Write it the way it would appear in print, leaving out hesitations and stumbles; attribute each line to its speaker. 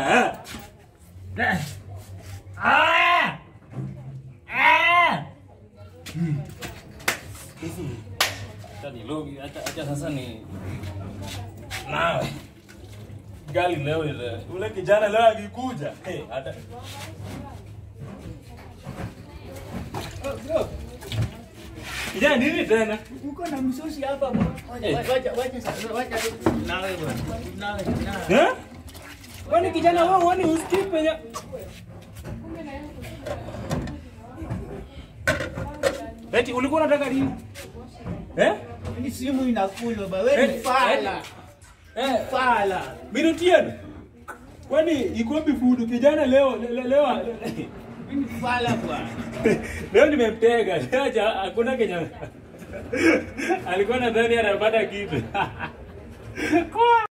Speaker 1: Tadi logi acha sasa ni nawe. Gali leo ile. Ule kijana leo akikuja. Hata kijana nini tena?
Speaker 2: Uko na msosi hapa bwana. Wacha nawe bwana.
Speaker 1: Nawe. Kwani kijana wewe uone usikii penye Eti ulikuwa unataka nini?
Speaker 2: Ni simu inakula baba. Wewe ni fala. Fala.
Speaker 1: Minutieni. Kwani iko wapi food kijana leo
Speaker 2: Mimi fala bwana.
Speaker 1: Leo nimemtega. Acha hakuna Kenya. Alikuwa nadhani anapata kitu.